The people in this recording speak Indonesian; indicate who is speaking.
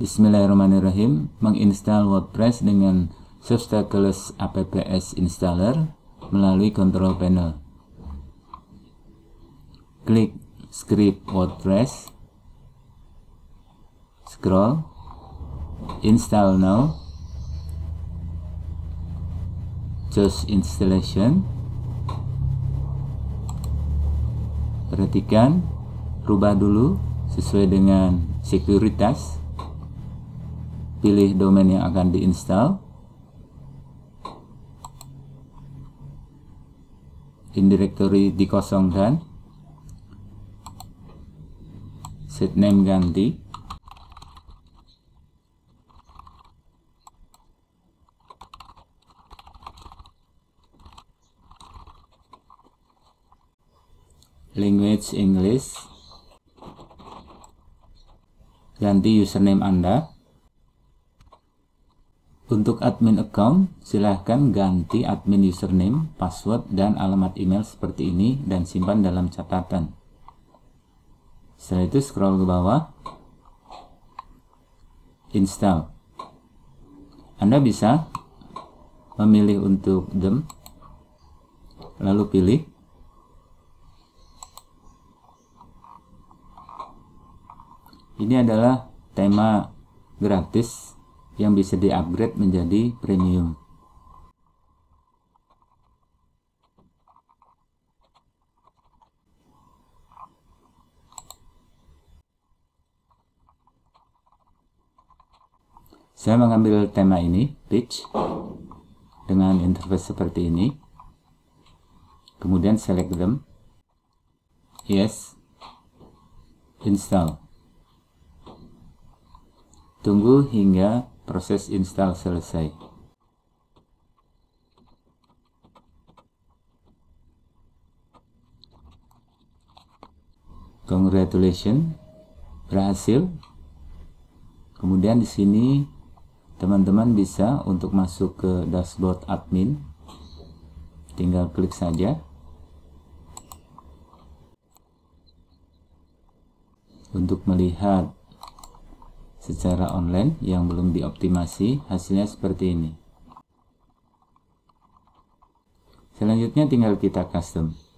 Speaker 1: Bismillahirrahmanirrahim. Menginstal WordPress dengan Substackles apps installer melalui control panel. Klik script WordPress, scroll, install now, choose installation. Perhatikan, rubah dulu sesuai dengan sekuritas. Pilih domain yang akan diinstal, indirectory dikosongkan, set name ganti, language English, ganti username Anda. Untuk admin account, silahkan ganti admin username, password, dan alamat email seperti ini dan simpan dalam catatan. Setelah itu scroll ke bawah, install. Anda bisa memilih untuk them, lalu pilih. Ini adalah tema gratis yang bisa di-upgrade menjadi premium. Saya mengambil tema ini, page, dengan interface seperti ini. Kemudian select them. Yes. Install. Tunggu hingga proses install selesai. Congratulations, berhasil. Kemudian di sini teman-teman bisa untuk masuk ke dashboard admin, tinggal klik saja untuk melihat secara online yang belum dioptimasi. Hasilnya seperti ini. Selanjutnya tinggal kita custom.